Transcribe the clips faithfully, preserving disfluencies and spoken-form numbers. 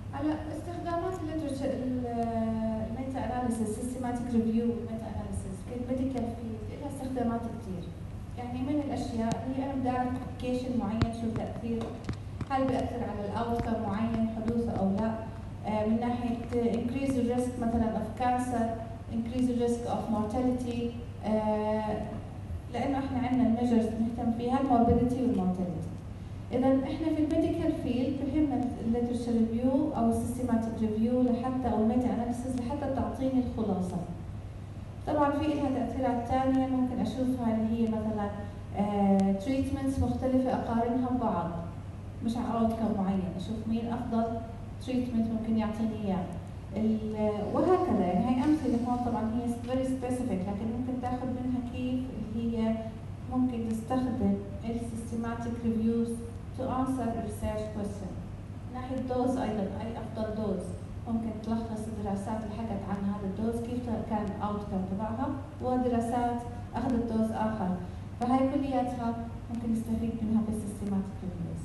على استخدامات الليترشر الميتا اناليسيس، سيستماتيك ريفيو والميتا اناليسيس في الميديكال فيلد لها استخدامات كثير. يعني من الاشياء اللي انا بدي اعرف ابلكيشن معين شو تاثير، هل بياثر على الاوتكم معين حدوثه او لا، آه من ناحيه increase the risk مثلا of cancer، increase the risk of mortality، آه لانه احنا عندنا الميجرز نهتم فيها الموربيديتي والمورتاليتي. اذا احنا في الميديكال فيلد بهمنا الليترشر ريفيو او السيستماتيك ريفيو لحتى او الميتا اناليسيس لحتى تعطيني الخلاصه. طبعا في لها تاثيرات ثانيه ممكن اشوفها اللي هي مثلا تريتمنتس مختلفه اقارنها ببعض، مش على اوتكم معين، اشوف مين افضل تريتمنت ممكن يعطيني اياه وهكذا. يعني هي امثله هون طبعا هي فيري سبيسيفيك، لكن ممكن تاخذ منها كيف اللي هي ممكن تستخدم السيستماتيك ريفيوز to answer a research question. ناحية دوز أيضا، أي أفضل دوز، ممكن تلخص الدراسات اللي حكت عن هذا الدوز كيف كان الأوتكم تبعها، ودراسات أخذت دوز آخر، فهي كلياتها ممكن نستفيد منها في السيستماتيك ريفيوز.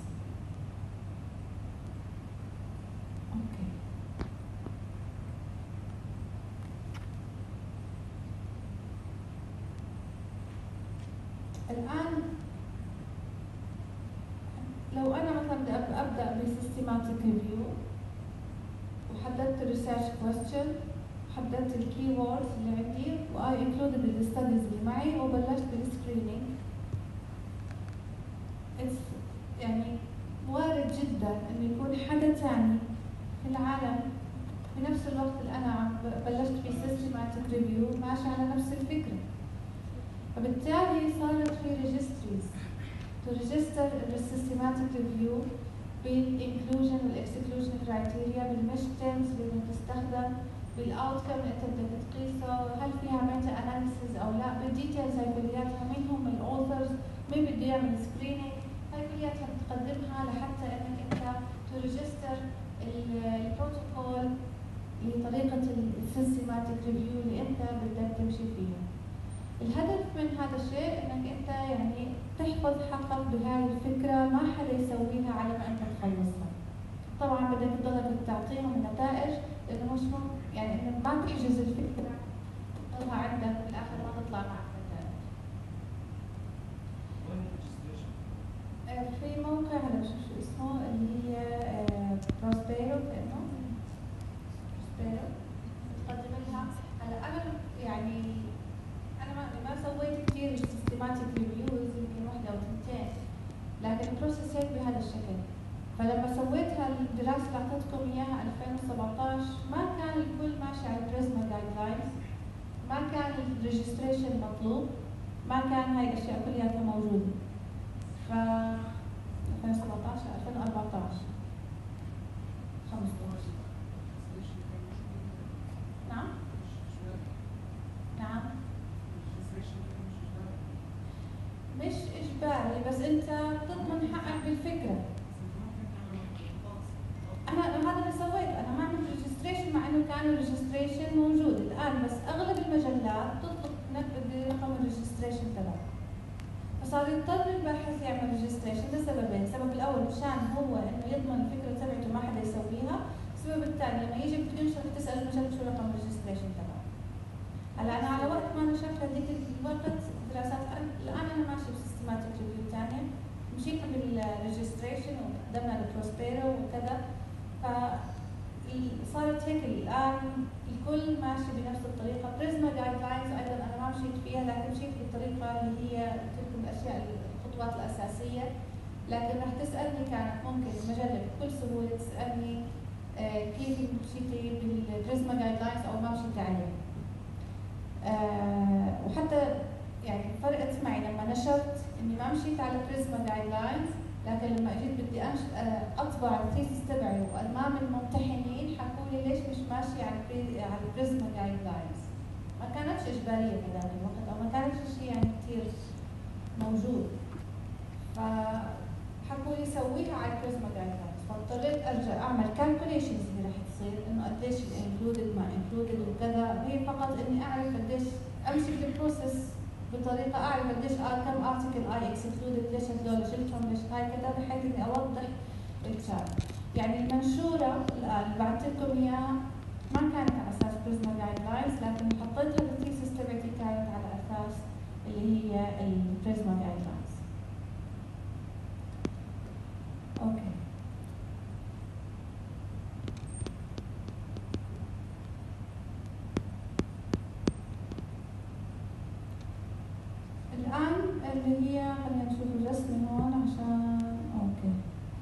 أوكي. الآن لو أنا مثلا بدي أبدأ بسيستماتيك ريفيو وحددت الريسيرش كويستشن، حددت الكي ووردز اللي عندي وآي انكلودد الستاديز اللي معي وبلشت بالسكرينينج، يعني وارد جدا إنه يكون حدا ثاني في العالم في نفس الوقت اللي أنا بلشت في سيستماتيك ريفيو ماشي على نفس الفكرة، فبالتالي صارت في ريجستريز to register the systematic review بالinclusion والاكسكلوجن كرايتيريا، بالميجرز اللي بتستخدم، بالاوتكم اللي انت بدك تقيسه، هل فيها ميتا اناليسيز او لا، بالديتيلز هاي كلياتها، مين هم الاوثرز، مين بده يعمل سكرينينج، هاي كلياتها بتقدمها لحتى انك انت to register البروتوكول لطريقه السيستماتيك ريفيو اللي انت بدك تمشي فيها. الهدف من هذا الشيء انك انت يعني تحفظ حقك بهاي الفكره، ما حدا يسويها على ما انت تخلصها. طبعا بدك تضلك تعطيهم النتائج، لانه مش ممكن يعني انك ما تحجز الفكره تضلها عندك بالاخر ما تطلع معك نتائج. في موقع هلا بشوف شو اسمه اللي هي بروسبيرو، كانه بروسبيرو تقدم لها. هلا انا يعني أنا ما ما سويت كثير سيستماتيك ريفيوز، يمكن واحدة أو اثنتين، لكن البروسيس هيك بهذا الشكل. فلما سويتها الدراسة اللي أعطيتكم إياها ألفين وسبعطعش ما كان الكل ماشي على البريزما جايد لاينز، ما كان الريجستريشن مطلوب، ما كان هاي الأشياء كلياتها موجودة. ف ألفين وسبعطعش ألفين وأربعطعش خمسطعش نعم؟ نعم؟ مش إجباري، بس أنت تضمن حقك بالفكرة. أنا هذا اللي سويته، أنا ما عملت ريجستريشن مع إنه كان الريجستريشن موجود الآن، بس أغلب المجلات تطلب إنك بدي رقم الريجستريشن تبعك. فصار يضطر الباحث يعمل ريجستريشن لسببين، السبب الأول مشان هو إنه يضمن الفكرة تبعته ما حدا يسويها، السبب الثاني لما يجي بده ينشر تسأل المجلة شو رقم الريجستريشن تبعك. هلا أنا على وقت ما نشرت هذيك الوقت دراسات، الآن أنا ماشي بسيستماتيك ريفيو ثانية، مشينا بالريجستريشن وقدمنا لبروسبيرو وكذا، فصارت هيك الآن الكل ماشي بنفس الطريقة. بريزما جايد لاينز أيضا أنا ما مشيت فيها، لكن مشيت بالطريقة اللي هي تلك الأشياء الخطوات الأساسية، لكن رح تسألني كانت ممكن المجلة بكل سهولة تسألني آه كيف مشيتي بالبريزما جايد لاينز أو ما مشيتي عليه. آه وحتى يعني فرقت معي لما نشرت اني ما مشيت على بريزما جايد لاينز، لكن لما اجيت بدي اطبع الثيسيس تبعي وامام الممتحنين حكوا لي ليش مش ماشي على على بريزما جايد لاينز. ما كانتش اجباريه في ذاك الوقت او ما كانتش شيء يعني كثير موجود، فحكوا لي سويها على بريزما جايد لاينز، فاضطريت ارجع اعمل كالكوليشنز اللي رح تصير انه قديش انكلودد ما انكلودد وكذا، هي فقط اني اعرف قديش امشي بالبروسيس بطريقه اعرف قديش كم ارتكل اي اكسكلودد، ليش هذول شلتهم، ليش هاي كذا، بحيث اني اوضح الشارع. يعني المنشورة اللي بعثت لكم إياها ما كانت على أساس بريزما جايد لاينز، لكن حطيتها بالثيسيس تبعتي كانت على أساس اللي هي البريزما جايد لاينز. أوكي. الآن اللي هي خلينا نشوف الرسم هون عشان أوكي.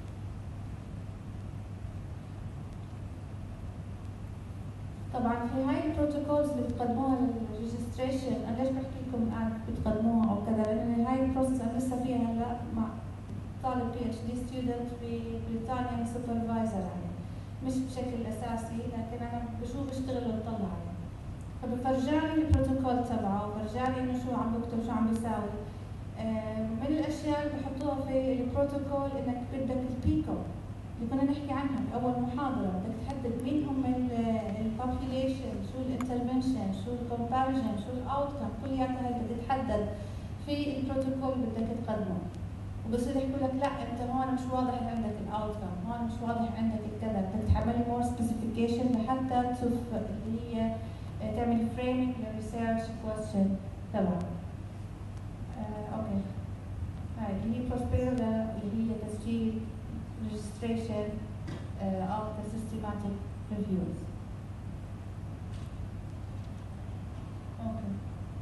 طبعا في هاي البروتوكولز اللي بتقدموها للريجستريشن، انا ليش بحكي لكم الان بتقدموها او كذا؟ لان هاي البروسس انا لسه فيها هلا مع طالب بي اتش دي ستودنت في بريطانيا سوبرفايزر عليه، مش بشكل اساسي لكن انا بشوف اشتغل وبطلع عليه. فبفرجاني البروتوكول تبعه وبرجاني انه شو عم بكتب شو عم بيساوي. من الاشياء اللي بحطوها في البروتوكول انك بدك البيكو اللي كنا نحكي عنها في اول محاضره، بدك تحدد مين هم البوبيوليشن، شو الانترفنشن، شو الكومباريجن، شو الاوتكم، كلياتها هي بدها تتحدد في البروتوكول اللي بدك تقدمه. وبصير يحكوا لك لا انت هون مش واضح عندك الاوتكم، هون مش واضح عندك الكذا، بدك تعملي مور سبيسيفيكيشن لحتى تشوف اللي هي تعمل فريمينج للريسيرش كويستشن تبعك. آه، اوكي. هاي اللي هي بروسبيرلا اللي هي تسجيل registration uh, of the systematic reviews. Okay.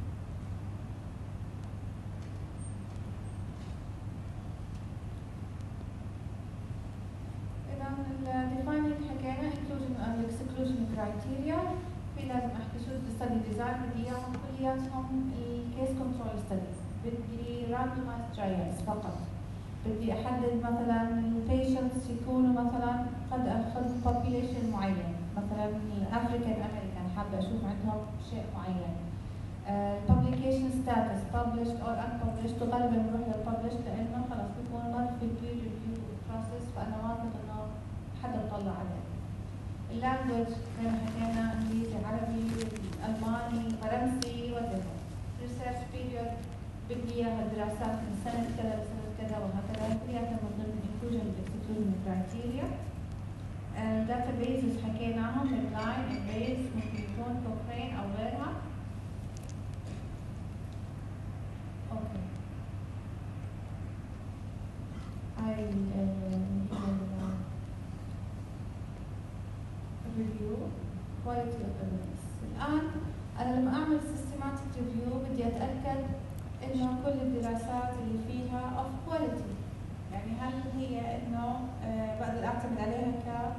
إذا defining حكينا inclusion and exclusion criteria، في لازم أحكي شو الستدي ديزاين بدي إياهم كلياتهم الكيس كنترول ستديز، بدي randomized trials فقط. بدي احدد مثلا البيشنتس يكونوا مثلا قد اخذ population معين، مثلا الافريكان امريكان حابه اشوف عندهم شيء معين. publication status published or unpublished، وغالبا بنروح للpublished لانه خلص بيكون مر في peer review process، فانا واثق انه حدا طلع عليه. اللانجوج زي ما حكينا انجليزي، عربي، الماني، فرنسي، whatever. research period بدي اياها دراسات من سنه كذا لسنه كذا وهكذا، كلياتها من ضمن inclusion exclusion criteria. databases حكيناهم، inline base ممكن يكون كوكرين او غيرها. اوكي. هاي الريفيو quality of evidence. الان انا لما اعمل systematic review بدي اتاكد انه كل الدراسات اللي فيها of quality، يعني هل هي انه آه بقدر اعتمد عليها ك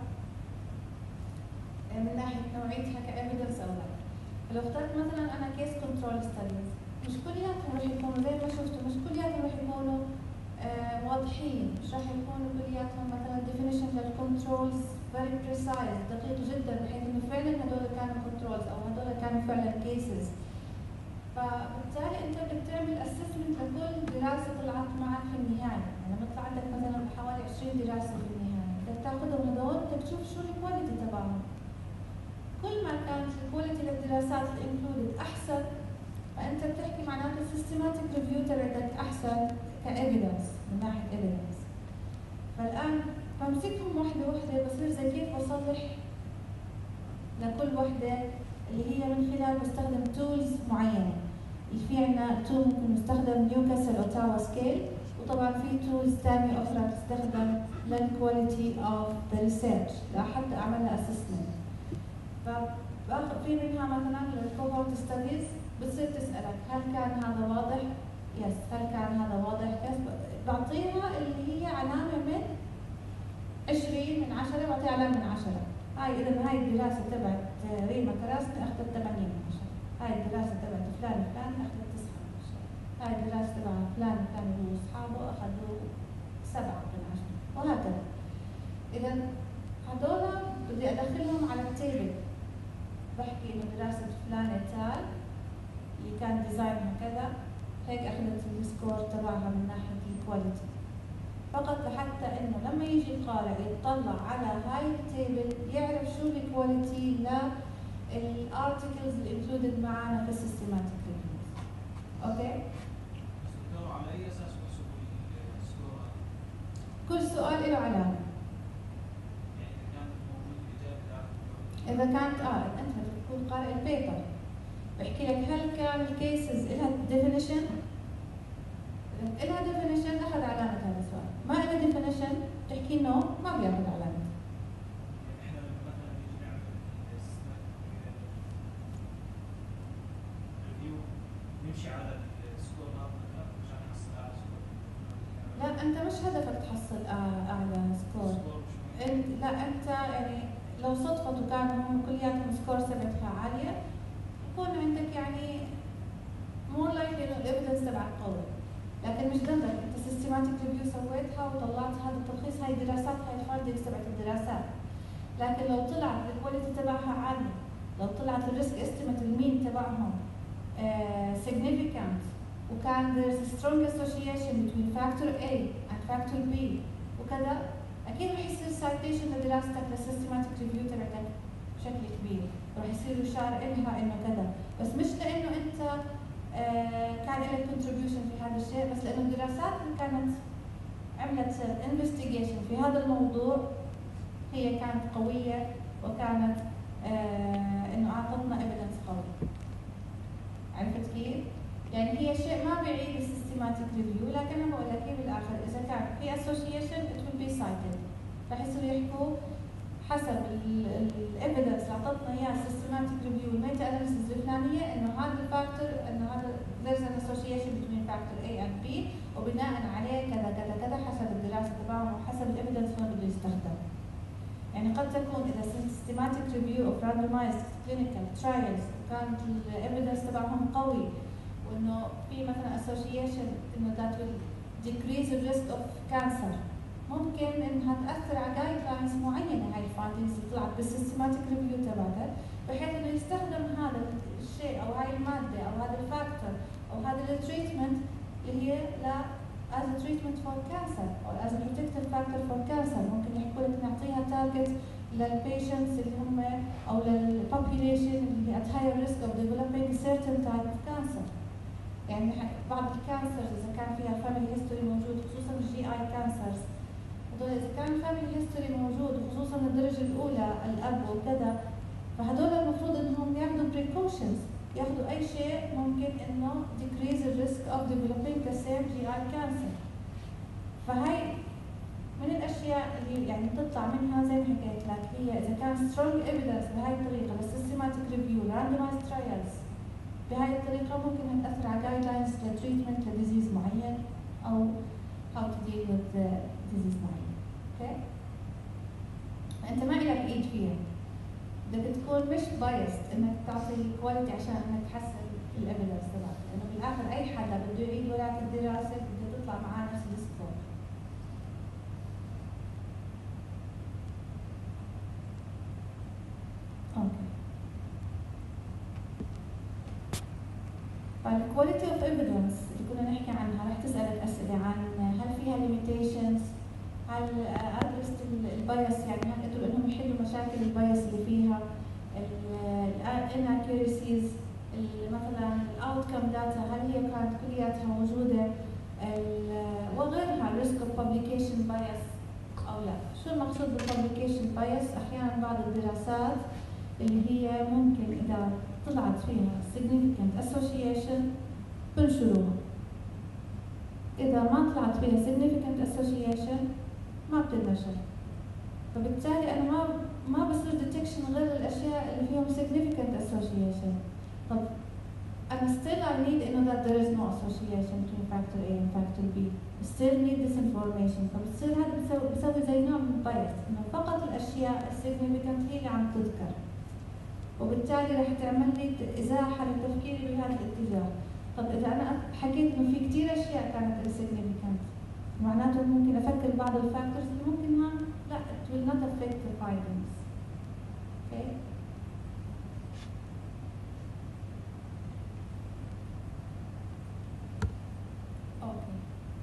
من ناحيه نوعيتها كايفيدنس او لا. فلو اخترت مثلا انا كيس كنترول ستاديز، مش كلياتهم رح يكونوا زي ما شفتوا، مش كلياتهم رح يكونوا آه واضحين، مش رح يكونوا كلياتهم مثلا definition للكنترولز very precise دقيق جدا بحيث انه فعلا هدول كانوا كنترولز او هدول كانوا فعلا كيسز. فبالتالي انت بدك تعمل اسسمنت لكل دراسه طلعت معك في النهايه، يعني لما يطلع عندك مثلا حوالي عشرين دراسه في النهايه، بدك تاخذهم هدول بدك تشوف شو الكواليتي تبعهم. كل ما كانت الكواليتي للدراسات الانكلودد احسن، فانت بتحكي معناته السيستماتيك ريفيو تبعك احسن كايفيدنس من ناحيه ايفيدنس. فالان بمسكهم وحده وحده، بصير زي كيف بصلح لكل وحده اللي هي من خلال بستخدم تولز معينه. في عندنا تول ممكن نستخدم نيوكاسل اوتاوا سكيل، وطبعا في تولز ثانيه اخرى بتستخدم للكواليتي اوف ذا ريسيرش لحتى اعمل لها اسسمنت. فباخذ في منها مثلا للكوهورت ستاديز، بتصير تسالك هل كان هذا واضح؟ يس. هل كان هذا واضح؟ يس. بعطيها اللي هي علامه من عشرين من عشرة، بعطيها علامه من عشرة. هاي اذا هاي الدراسه تبعت ريما كراسمي اخذت ثمانية من عشرة، هاي الدراسه تبعت فلان فلان اخذت تسعة من عشرة، هاي الدراسه تبع فلان فلان واصحابه اخذوا سبعة من عشرة، وهكذا. اذا هذول بدي ادخلهم على التيبل، بحكي انه دراسه فلانه تال اللي كان ديزاينها كذا، هيك اخذت السكور تبعها من ناحيه الكواليتي، فقط لحتى انه لما يجي القارئ يطلع على هاي التيبل يعرف شو الكواليتي للارتكلز اللي انكلودد معنا في السيستماتيك ريفيوز. اوكي؟ على اي اساس بحسبوا السكور؟ كل سؤال له علامه. اذا كانت اه انت بتكون قارئ البيبر بحكي لك هل كان الكيسز لها ديفينيشن؟ لها ديفينيشن اخذ علامه هذا السؤال، ما لها ديفينيشن تحكي نو ما بياخذ علامه. احنا مثلا نيجي نعمل ريفيو نمشي على السكور هذا عشان نحصل اعلى سكور. لا انت مش هدفك تحصل اعلى سكور. انت لا انت يعني لو صدفت وكانوا هم كلياتهم سكور سبعتها عاليه يكون عندك يعني مور لايكلي انه الايفيدنس تبعك قوي، لكن مش ضمنك انت سيستماتيك ريفيو سويتها وطلعت هذا التلخيص، هاي دراسات هاي الفايندنجز تبعت الدراسات، لكن لو طلعت الكواليتي تبعها عاليه، لو طلعت الريسك استيميت المين تبعهم uh, significant وكان there's a strong association between factor A and factor B وكذا، اكيد رح يصير سايتيشن لدراستك للسيستماتيك ريفيو تبعتك بشكل كبير، رح يصير يشار إلها انه كذا، بس مش لانه انت آه كان لك contribution في هذا الشيء، بس لانه الدراسات اللي كانت عملت انفستيجيشن في هذا الموضوع هي كانت قويه وكانت آه انه اعطتنا ايفيدنس قوي. عرفت كيف؟ يعني هي شيء ما بيعيد السيستماتيك ريفيو، لكن انا بقول لك بالاخر اذا كان في اسوشيشن it will be cited، رح يصيروا يحكوا حسب الايفيدنس اللي اعطتنا اياه السيستماتيك ريفيو والميتا اناليسيس الفلانيه انه هذا الفاكتور انه هذا there's an association between factor A and B وبناء عليه كذا كذا كذا حسب الدراسه تبعهم وحسب الايفيدنس وين بده يستخدم. يعني قد تكون اذا systematic review of randomized clinical trials كانت الايفيدنس تبعهم قوي وانه في مثلا association انه that will decrease the risk of cancer، ممكن انها تاثر على جايد لاينز معينه هاي الفايندنجز اللي طلعت بالسيستماتيك ريفيو تبعها، بحيث انه يستخدم هذا الشيء او هاي الماده او هذا الفاكتور او هذا التريتمنت اللي هي ل as a treatment for cancer or as a protective factor for cancer. ممكن يحكوا لك نعطيها تارجت للبيشنتس اللي هم او للبوبيوليشن اللي هي at higher risk of developing certain type of cancer. يعني بعض الكانسرز اذا كان فيها family history موجود، خصوصا الجي اي كانسرز، هذول اذا كان family history موجود وخصوصا الدرجه الاولى الاب وكذا، فهذول المفروض انهم ياخذوا precautions، ياخذوا اي شيء ممكن انه decrease the risk of developing the same جي اي cancer. فهي من الاشياء اللي يعني بتطلع منها زي ما حكيت لك، هي اذا كان strong evidence بهاي الطريقه للسيستماتيك ريفيو randomized trials بهاي الطريقه ممكن انها تاثر على جايد لاينز لتريتمنت لديزيز معين او how to deal with the disease معين. اوكي؟ انت ما لك ايد فيها، بدك تكون مش بايست انك تعطي كواليتي عشان انك تحسن الايفيدنس تبعك، لانه بالاخر اي حدا بده يعيد وراك الدراسه بده تطلع معاه نفس السكور. اوكي. فالكواليتي اوف ايفيدنس اللي كنا نحكي عنها رح تسالك اسئله عن هل فيها ليميتيشنز، هل ادرست البايس، يعني هل قدروا انهم يحلوا مشاكل البايس اللي فيها، الاناكيوريسيز، مثلا الاوتكم داتا هل هي كانت كلياتها موجوده، وغيرها، ريسك اوف بابليكيشن بايس او لا. شو المقصود بالبابليكيشن بايس؟ احيانا بعض الدراسات اللي هي ممكن اذا طلعت فيها significant association بنشروها، اذا ما طلعت فيها significant association ما بتنشر، فبالتالي انا ما ما بصير ديتكشن غير الاشياء اللي فيهم significant association. طب انا still I need انه that there is no association between factor A and factor B. still need this information. فبتصير هذا بسوي بسوي زي نوع من البايس، انه فقط الاشياء السيجنيفيكانت هي اللي عم تذكر، وبالتالي رح تعمل لي ازاحه لتفكيري بهذا الاتجاه. طب اذا انا حكيت انه في كثير اشياء كانت insignificant، معناته ممكن افكر بعض الفاكتورز اللي ممكن ها لا it will not affect the findings. okay. okay.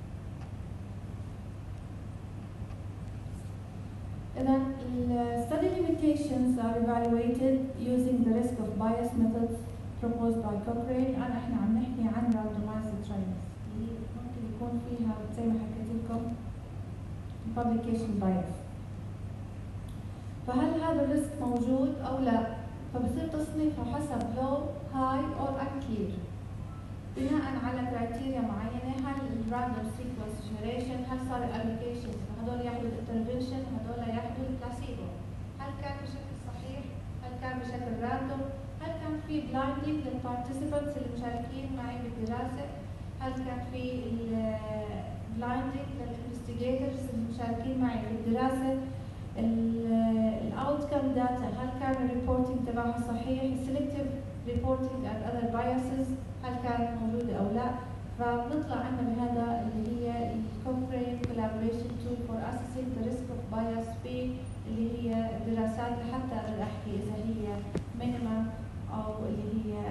إذا study limitations are evaluated using the risk of bias methods proposed by Cochrane. الآن احنا عم نحكي عن randomized trials اللي ممكن يكون فيها زي ما حكيت لكم publication bias. فهل هذا الريسك موجود أو لا؟ فبصير تصنيفها حسب لو هاي أو unclear بناء على كرايتيريا معينة. هل الراندوم سيكونس جنريشن، هل صار الالوكيشن، هدول ياخذوا الانترفنشن وهدول ياخذوا البلاسيبو، هل كان بشكل صحيح، هل كان بشكل راندوم، هل كان في بلايندنج للبارتيسيبنتس المشاركين معي بالدراسة، هل كان في بلايندنج للانفستيجيتورز المشاركين معي في الدراسة، الاوتكم داتا هل كان الريبورتنج تبعها صحيح، السلكتيف ريبورتنج اند اذر بايسز هل كانت موجوده او لا. فبنطلع عندنا بهذا اللي هي الكونفرين كولابوريشن تول فور اسسينج ذا ريسك اوف بايس في اللي هي الدراسات لحتى اقدر احكي اذا هي مينيمم او اللي هي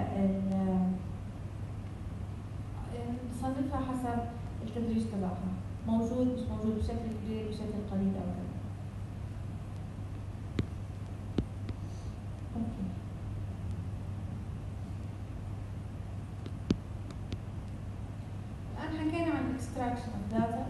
نصنفها حسب التدريج تبعها، موجود مش موجود بشكل كبير بشكل قليل او كذا. اوكي. الان حكينا عن الاكستراكشن اوف داتا.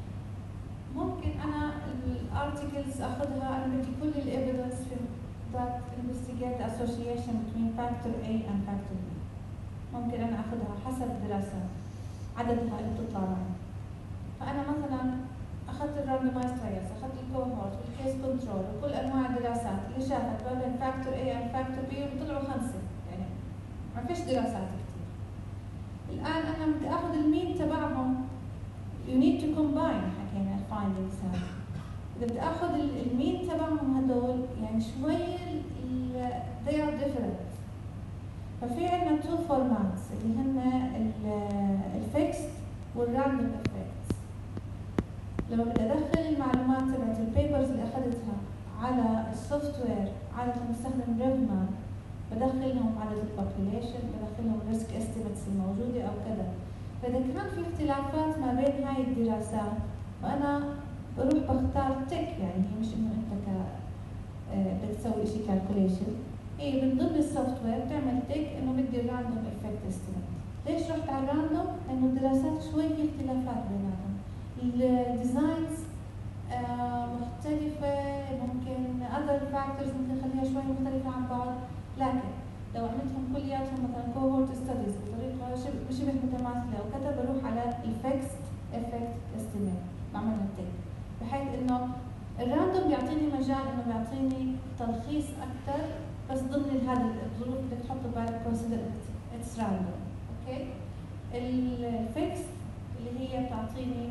ممكن انا الارتكلز اخذها، انا بدي كل الايفيدنس في that investigate the association between factor A and factor B. ممكن انا اخذها حسب الدراسات عددها اللي بتطلع معي. فانا مثلا اخذت الراندومايز ترايلز، اخذت الكوهورت والكيس كنترول وكل انواع الدراسات اللي شافت ما بين فاكتور A and فاكتور B وطلعوا خمسه، يعني ما فيش دراسات كثير. الان انا بدي اخذ المين تبعهم، you need to combine حكينا الفايندينجز هاي. اذا بدي اخذ المين تبعهم هدول يعني شوي they are different. ففي عندنا two formats اللي هن الفيكست والراندوم افكتس. لما بدي ادخل المعلومات تبعت البيبرز اللي اخذتها على السوفت وير، عاده بستخدم ريفمان، بدخلهم عدد البوبوليشن، بدخلهم الريسك استيمتس الموجوده او كذا. فاذا كان في اختلافات ما بين هاي الدراسات فانا بروح بختار تك، يعني هي مش انه انت ك بدك تسوي شيء كالكوليشن، هي من ضمن السوفت وير بتعمل تك انه بدي الراندوم افكت استيميت. ليش رحت على الراندوم؟ لانه الدراسات شوي في اختلافات بيناتهم، الديزاينز آه مختلفة، ممكن اذر فاكتورز ممكن خليها شوي مختلفة عن بعض، لكن لو عملتهم كلياتهم مثلا كوهورت ستاديز بطريقة شبه شبه متماثلة وكذا، بروح على الفيكست افكت استيميت بعملها تك، بحيث انه الراندوم بيعطيني مجال انه بيعطيني تلخيص اكثر، بس ضمن هذه الظروف بدك تحط بالك كونسيدر اتس راندوم. اوكي. الفيكس اللي هي بتعطيني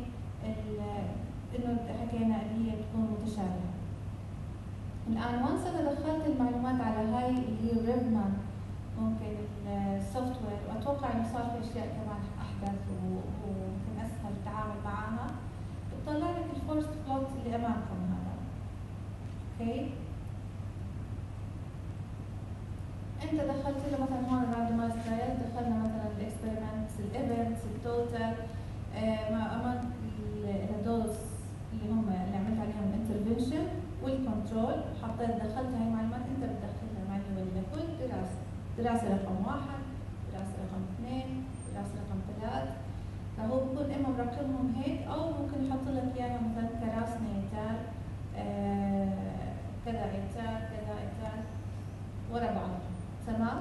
انه حكينا اللي هي بتكون متشابهه. الان وانس انا دخلت المعلومات على هاي اللي هي الريفمان، ممكن السوفت وير، واتوقع انه صار في اشياء كمان احدث وممكن اسهل التعامل معها، بتطلع لك الفورست بلوت اللي امامكم هذا. اوكي. انت دخلت له مثلا هون الراندومايز ترايل، دخلنا مثلا الاكسبيرمنتس، الايفنتس، التوتال، مع امان الهدولز اللي هم اللي عملت عليهم انترفنشن والكنترول، حطيت دخلت هاي المعلومات انت بتدخلها مانيوالي لكل دراسه، دراسه رقم واحد، دراسه رقم اثنين، دراسه رقم ثلاث، فهو بكون اما مرقمهم هيك او ممكن يحط لك اياها مثلا كراس نيتال آه كذا عيتال كذا عيتال ورا بعض. تمام؟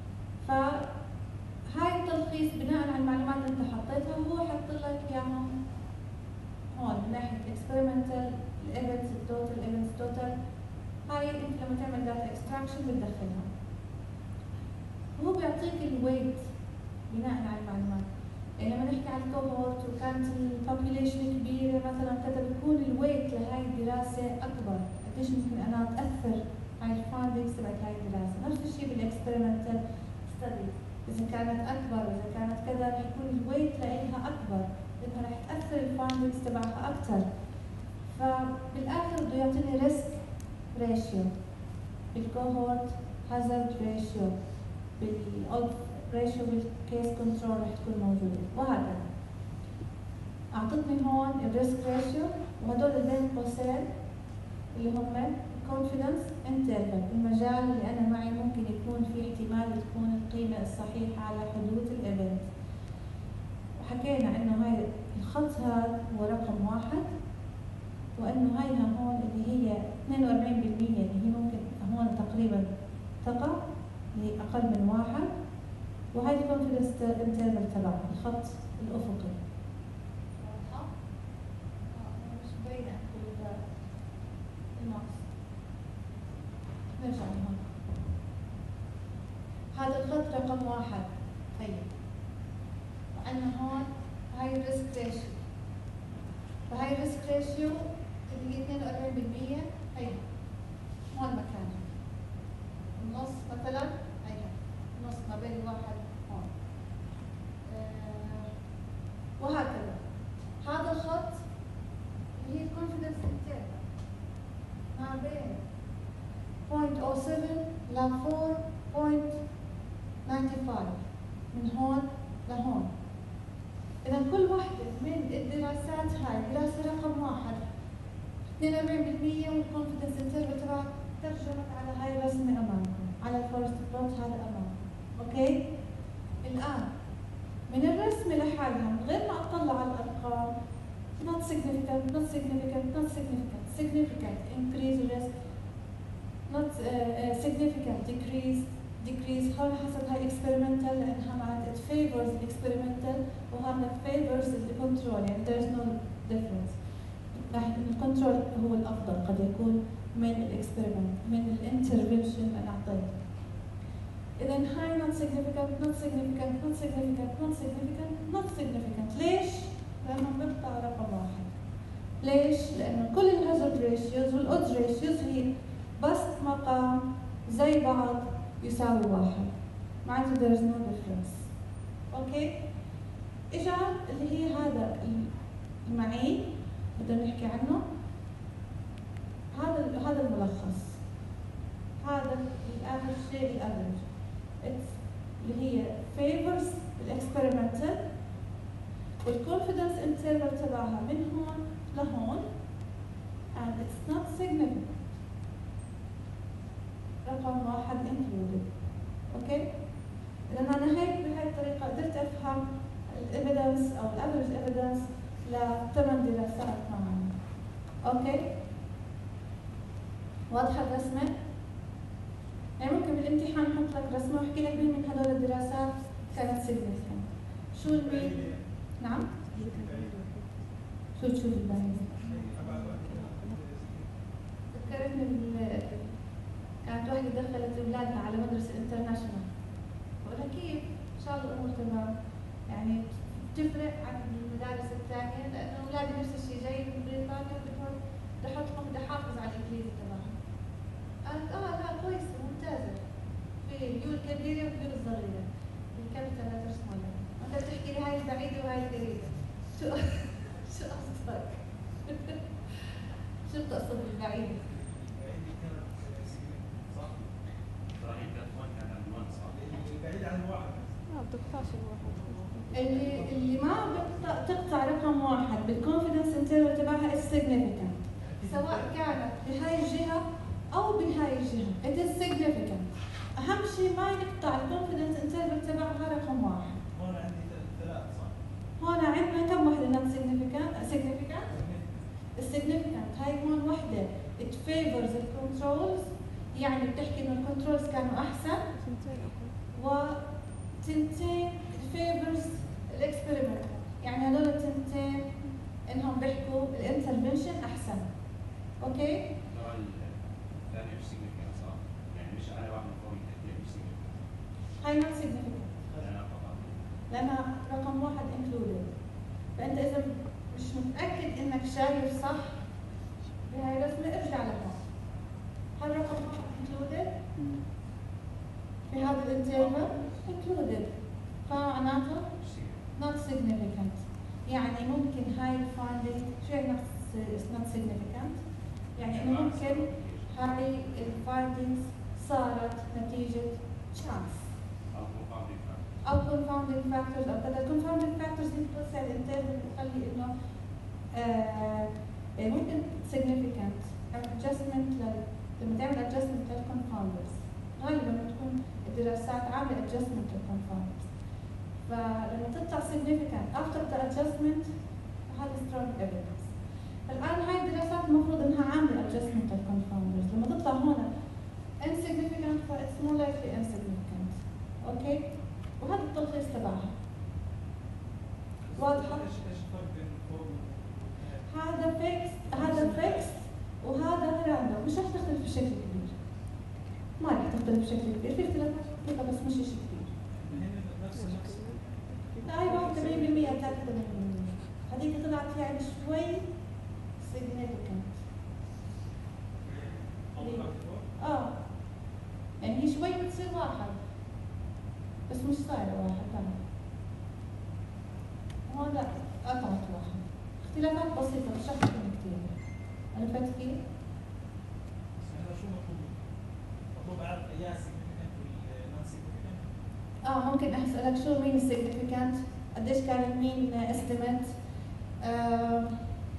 فهاي التلخيص بناء على المعلومات اللي انت حطيتها، وهو حط لك اياهم هون من ناحيه اكسبيرمنتال، الايفنتس، التوتال، ايفنتس توتال. هاي انت لما تعمل داتا اكستراكشن بتدخلها. هو بيعطيك الويت بناء على المعلومات. يعني لما نحكي عن الكوهورت وكانت البوبوليشن كبيره مثلا كذا، بيكون الويت لهي الدراسه اكبر، قديش ممكن انا تاثر هاي الفايندينجز تبعت هاي الدراسه. نفس الشيء بالاكسبيرمنتال ستدي، اذا كانت اكبر واذا كانت كذا رح يكون الويت لها اكبر، لانها رح تاثر الفايندينجز تبعها اكثر. فبالاخر بده يعطيني ريسك ريشيو، بالكوهورت هازارد ريشيو، بالاودز ريشيو، بالكيس كنترول رح تكون موجوده، وهكذا. اعطتني هون الريسك ريشيو، وهدول بين قوسين اللي هم confidence interval، المجال اللي انا معي ممكن يكون في احتمال تكون القيمه الصحيحه على حدوث الايفنت. وحكينا انه هاي الخط هذا هو رقم واحد، وانه هاي هون اللي هي اثنين وأربعين بالمئة اللي هي ممكن هون تقريبا تقع اللي هي اقل من واحد، وهي الكونفدنس انترفال تبعها الخط الافقي. واضحه؟ اه مش باينه النص. نرجع لهون. هذا الخط رقم واحد. طيب وعندنا هون هاي الريسك ريشيو، فهاي الريسك ريشيو اللي هي اثنين وأربعين بالمئة هي هون مكانها. النص مثلا هي النص ما بين الواحد هون. آه وهكذا. هذا الخط اللي هي الكونفدنس انترفال ما بين صفر فاصلة صفر سبعة ل أربعة فاصلة خمسة وتسعين من هون لهون. إذا كل واحدة من الدراسات هاي دراسة رقم واحد اثنين وأربعين بالمئة والكونفدنس انترفال تبعها ترجمت على هاي الرسمة أمامكم، على الفورست بلوت هذا أمامكم. أوكي؟ الآن من الرسمة لحالها من غير ما أطلع على الأرقام not significant, not significant, not significant, significant increase risk, not uh, uh, significant decrease, decrease. هون حسب هاي experimental لأنها معناتها it favors experimental وهذا favors the control، يعني there is no difference. الكنترول هو الأفضل قد يكون من الاكسبيرمنت من الانترفنشن اللي أعطيته. إذا هاي not significant, not significant, not significant, not significant, not significant. ليش؟ لأنه بيقطع رقم واحد. ليش؟ لأنه كل الهازارد ريشيوز والأودز ريشيوز هي بس مقام زي بعض يساوي واحد. معناته there is no difference. أوكي؟ إجا اللي هي هذا المعين بدنا نحكي عنه. هذا هذا الملخص. هذا الآخر شيء الأفرج. اللي هي favors الاكسبيرمنتال والconfidence interval تبعها من هون لهون and it's not significant. رقم واحد included. اوكي؟ إذا أنا هيك بهاي الطريقة قدرت أفهم الإيفيدنس أو الأفرج إيفيدنس لثمان دراسات معنا. اوكي؟ واضحة الرسمة؟ يعني ممكن بالامتحان احط لك رسمة واحكي لك مين من هذول الدراسات كانت significant. شو المين؟ نعم؟ شو تشوف البعيدة؟ ذكرتني بال كانت واحدة دخلت أولادها على مدرسة انترناشونال. بقول لها كيف؟ إن شاء الله الأمور تمام. يعني بتفرق عن المدارس الثانية لأنه أولادي نفس الشيء جاي من بريطانيا بدي أحطهم بدي أحافظ على الإنجليزي تبعهم. قالت آه لا كويسة ممتازة. في اليو الكبيرة واليو الصغيرة. الكابيتال لا ترسمها لها. أنت بتحكي لي هاي البعيدة وهاي القريبة. شو شو قصدك؟ شو بتقصد بالبعيدة؟ البعيدة كانت صح؟ إبراهيم كانت وين كان عند وين صح؟ البعيد عن واحد. ما بتقطعش الواحد. اللي اللي ما بتقطع تقطع رقم واحد بالكونفدنس انترفال تبعها السيجنيفيكانت سواء كانت بهاي الجهة أو بهاي الجهة. it is significant. أهم شيء ما يقطع الكونفدنس انترفال تبعها رقم واحد. هون عندي ثلاث صح؟ هون عندنا كم وحدة not significant؟ significant؟ السيجنيفيكانت هاي هون وحدة it favors the controls، يعني بتحكي إنه الكنترولز كانوا أحسن، وتنتين favors الاكسبيرمنت، يعني هذول التنتين إنهم بيحكوا الانترفنشن أحسن. أوكي؟ الثانية مش significant صح؟ يعني مش على واحد من فوق الثانية مش significant. هاي not significant. لأنها رقم واحد included. فأنت إذا مش متأكد إنك شايف صح بهاي الرسمة ارجع لها. هل رقم واحد included؟ في هذا الانترفال included. فمعناته not significant. يعني ممكن هاي الفايندينج شو يعني not significant؟ يعني إنه ممكن هاي الفايندينجز صارت نتيجة chance. أو confounding factors أو كذا. confounding factors دي بتوسع الانترفال بتخلي إنه آه ممكن significant adjustment لل لما تعمل adjustment للconfounders. غالبا لما تكون الدراسات عاملة adjustment للconfounders. فلما تطلع significant after the adjustment هذا strong evidence. الآن هاي الدراسات المفروض إنها عاملة adjustment of confounders. لما تطلع هون insignificant فإتس more likely insignificant. أوكي؟ وهذا التلخيص تبعها. واضحة؟ ايش ايش الفرق بين الفوق هذا فيكس هذا فيكس وهذا راندوم، مش رح تختلف بشكل كبير. ما رح تختلف بشكل كبير، في اختلافات بسيطة بس مش شيء كبير. نفس نفس لا هي واحد ثمانين بالمئة ثلاثة وثمانين بالمئة. هذيك طلعت يعني شوي significant. اه يعني هي شوي بتصير واحد بس مش صايرة واحد لا. هون لا قطعت واحد. اختلافات بسيطة مش رح تكون كثير. عرفت كيف؟ هذا شو مطلوب؟ مطلوب اعرف اياه significant ولا non significant؟ اه ممكن اسألك شو مين significant؟ قديش كان المين estimate؟ آه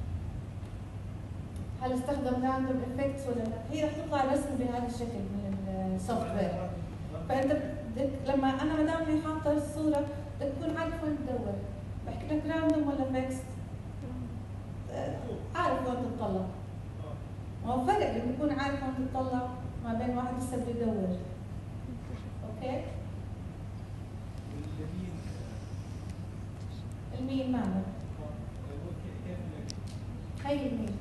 هل استخدم random effects ولا لا؟ هي رح تطلع رسم بهذا الشكل من السوفت وير. فانت بدك لما انا ما دام هي حاطه الصوره بدك تكون عارف وين تدور. بحكي لك راندوم ولا فيكست؟ عارف وين تطلع. ما هو فرق لما تكون عارف وين تطلع ما بين واحد لسه بده يدور. اوكي؟ المين معنى؟ هي المين.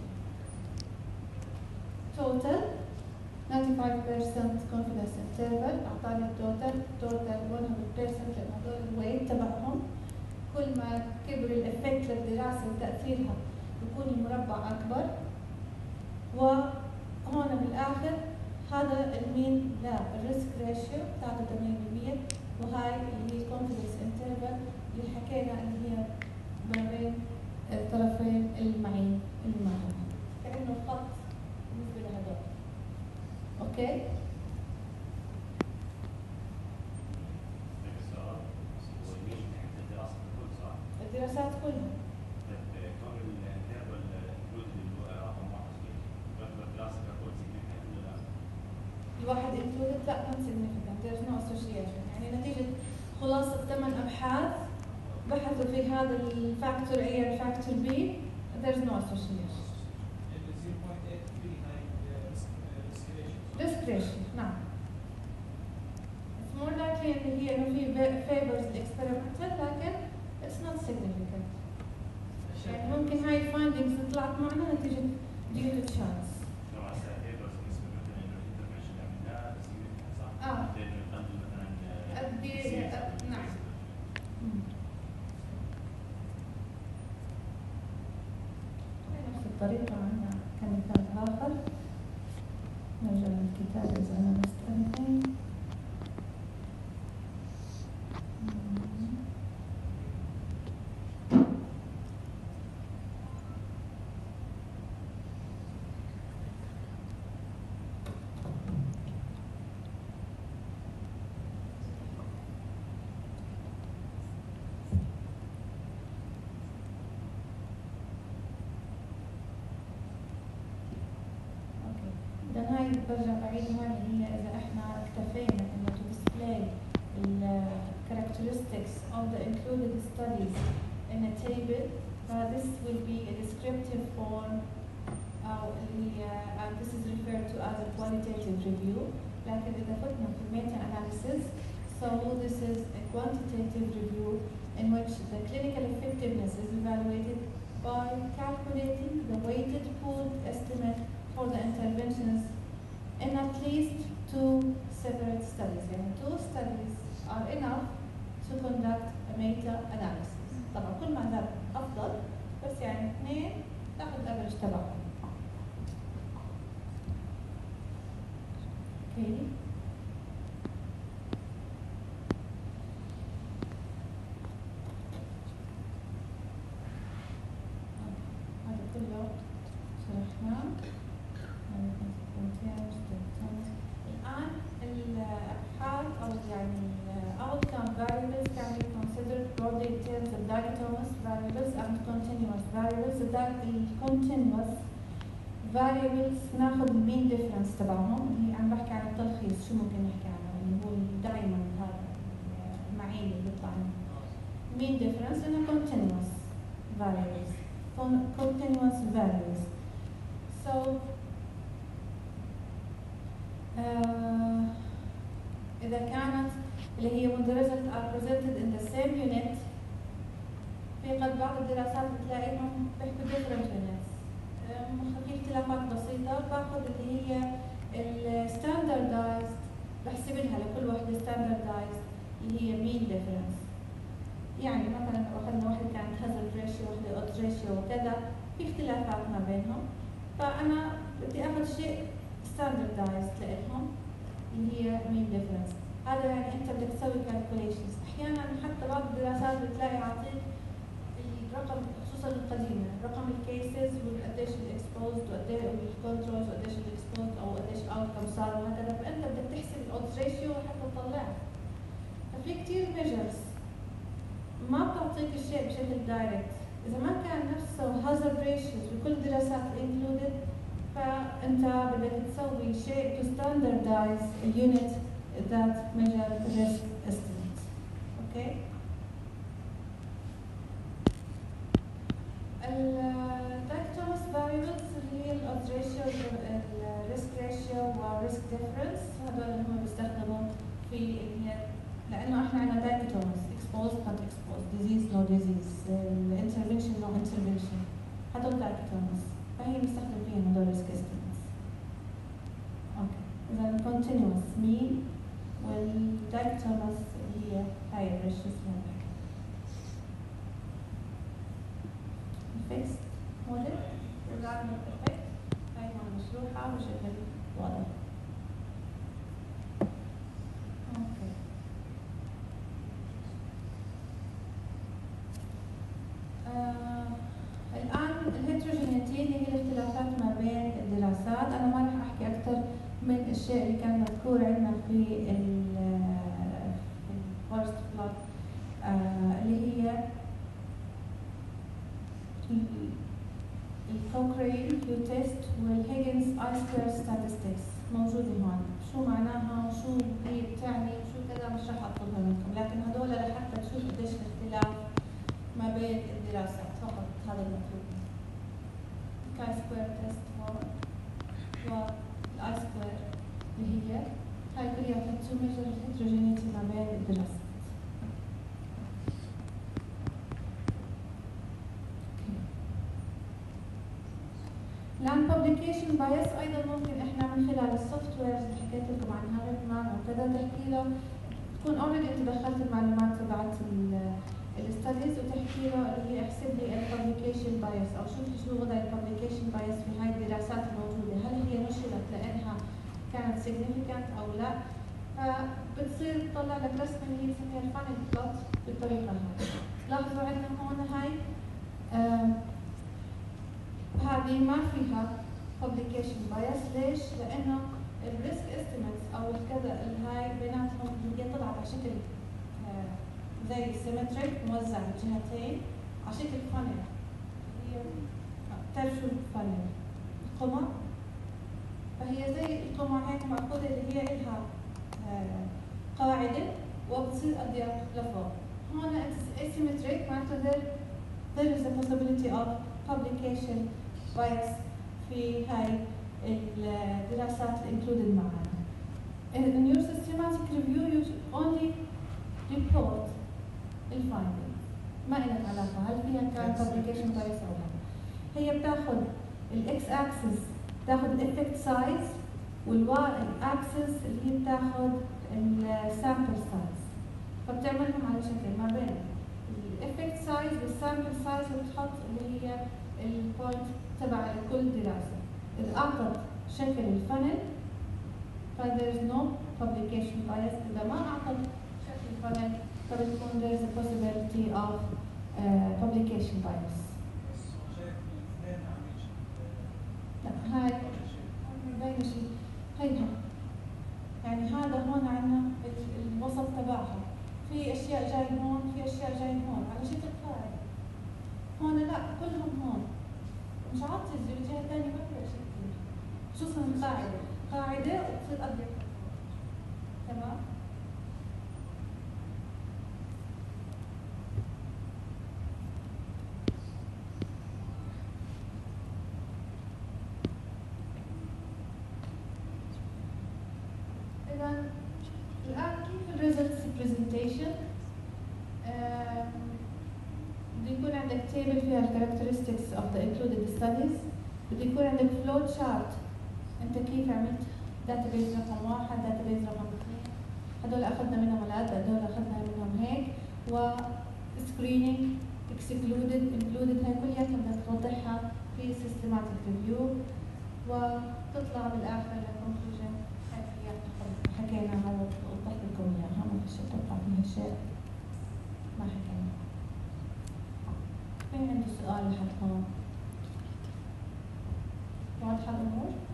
total ninety-five percent confidence interval اعطاني التوتال توتال one hundred percent لان هذول الويت تبعهم كل ما كبر الافكت للدراسه وتاثيرها بيكون المربع اكبر. وهون بالاخر هذا المين لا الريسك ريشيو ثلاثة وثمانين بالمئة وهاي اللي هي confidence interval اللي حكينا اللي هي ما بين الطرفين المعين اللي معهم كانه خط بالنسبه لهذول. اوكي؟ الدراسات كلها. الواحد included لا not significant there's no association يعني نتيجة خلاصة ثمان أبحاث بحثوا في هذا الفاكتور A والفاكتور B there's no association. risk ratio نعم. It's more likely إن هي إنه في favors experimental لكن it's not significant. يعني ممكن هاي findings طلعت معنا نتيجة due to chance. آه. أدي نعم. نفس الطريقة عندنا كمثال آخر. نرجع للكتاب إذا أنا مستنتين. هاي برجع بعيد هون هي إذا إحنا اكتفينا إنه to display the characteristics of the included studies in a table, uh, this will be a descriptive form أو اللي uh, and this is referred to as a qualitative review. لكن إذا فتنا في meta analysis, so this is a quantitative review in which the clinical effectiveness is evaluated by calculating the weighted pooled estimate for the interventions in at least two separate studies. يعني two studies are enough to conduct a meta-analysis. طبعا كل ما زاد أفضل بس يعني اثنين تاخذ الأفرج تبعهم. Okay. هذا كله شرحناه. الآن الأبحاث أو يعني outcome variables can be considered broadly in terms of dichotomous variables and continuous variables. The continuous variables ناخذ mean difference تبعهم اللي عم بحكي عن التلخيص شو ممكن نحكي عنه اللي هو دائما هذا المعين اللي بيطلع mean difference إنه continuous variables. continuous values. So uh, إذا كانت اللي هي when the results are presented in the same unit، في قد بعض الدراسات بتلاقيهم بيحكوا different units، في اختلافات بسيطة، باخذ اللي هي ال standardized بحسب لها لكل وحدة standardized اللي هي mean difference. يعني مثلا لو أخذنا وحدة كانت hazard ratio وحدة odds ratio وكذا، في اختلافات ما بينهم، فأنا بدي آخذ شيء standardized لهم اللي هي mean difference. هذا يعني أنت بدك تسوي calculations. أحيانا حتى بعض الدراسات بتلاقي عطيك الرقم خصوصا القديمة، رقم الكيسز وقديش الاكسبوزد وقديش الكنترولز وقديش الاكسبوزد أو قديش اوتكم صار وهكذا، فأنت بدك تحسب الاودز ريشيو حتى تطلعها. ففي كثير ميجرز ما بتعطيك الشيء بشكل دايركت. إذا ما كان نفسه hazard ratios بكل الدراسات included، فأنت بدك تسوي شيء to standardize a unit that measure risk estimates. Okay? الدايكتومس variables اللي هي الodds ratio، الريسك ratio والريسك difference، هذول هم بيستخدموا في اللي هي لأنه احنا عندنا دايكتومس exposed not exposed، disease no disease، intervention no intervention، هذول دايكتومس، فهي بنستخدم فيهم هذول risk estimates. اوكي، إذا continuous mean والدايكتومس اللي هي هاي الريشيوز مالها. fixed model وزعنا perfect، هاي هون مشروحة بشكل واضح. اوكي. آه الآن الهيتروجينيتي اللي هي الاختلافات ما بين الدراسات، أنا ما راح أحكي أكثر من الشيء اللي كان مذكور عندنا في الفيرست بلوت اللي هي الكوكرين كيو تيست والهيجنز اي سكوير ستاتستكس موجودة هون. شو معناها وشو هي بتعني وشو كذا مش راح أطلبها منكم، لكن هذول لحتى تشوفوا قديش الاختلاف ما بين الدراسات فقط، هذا المطلوب. كاي سكوير تيست هون والاي سكوير اللي هي هاي كلها تو ميجر الهيتروجينيتي ما بين الدراسات. الآن publication bias أيضا ممكن إحنا من خلال السوفت ويرز اللي حكيت لكم عنها ريتمان أو كذا تحكي له، تكون already أنت دخلت المعلومات تبعت الستاديز وتحكي له اللي هي احسب لي الببليكيشن بايس أو شوف لي شو وضع الببليكيشن بايس في هاي الدراسات الموجودة، هل هي نشرت لأنها كانت significant أو لا، فبتصير تطلع لك رسمة اللي هي بنسميها الفانل بلوت بالطريقة هاي. لاحظوا عندنا هون هاي آه هذه ما فيها publication bias. ليش؟ لأنه الريسك estimates أو كذا الهاي بيناتهم هي طلعت على شكل آه زي symmetric موزع بجهتين على شكل funnel. هي بتعرفوا الفانل القمع، فهي زي القمع هيك مأخوذة اللي هي إلها آه قاعدة وبتصير أضيق لفوق. هون it's asymmetric معناته there there is a possibility of publication bias في هاي الدراسات included معنا. In your systematic review you only report the findings، ما إلك علاقة هل فيها كان publication bias أو لا. هي بتاخذ ال x axis بتاخذ ال effect size وال y axis اللي هي بتاخذ ال sample size، فبتعملهم على شكل ما بين ال effect size وال sample size وبتحط اللي هي البوينت تبع كل دراسة. إذا أعطت شكل الفانل ف there is no publication bias. إذا ما أعطت شكل الفانل فبتكون there is a possibility of uh, publication bias. لا هاي مبين شيء هيها يعني هذا هون عندنا الوسط تبعها، في أشياء جاي هون في أشياء جاي هون على شكل قاعدة. هون لا كلهم هون مش عاطي الجهة الثانية ما فيها شيء كثير، خصوصا القاعدة قاعدة وتصير أضيق. تمام؟ إذا الآن كيف الريزلتس برزنتيشن؟ بده يكون عندك تيبل فيها الكاركترستكس اوف ذا included studies، بده يكون عندك فلو تشارت، انت كيف عملت داتابيز رقم واحد، داتابيز رقم اثنين، هدول اخذنا منهم العدد، هدول اخذنا منهم هيك، و screening excluded included، هاي كلها بدك توضحها في systematic review، وتطلع بالاخر للكونكلوجن. هاي هي حكيناها ووضحت لكم اياها، ما في شيء اتوقع فيها شيء ما حكينا. مين عنده سؤال لحد هون؟ واضحة الأمور؟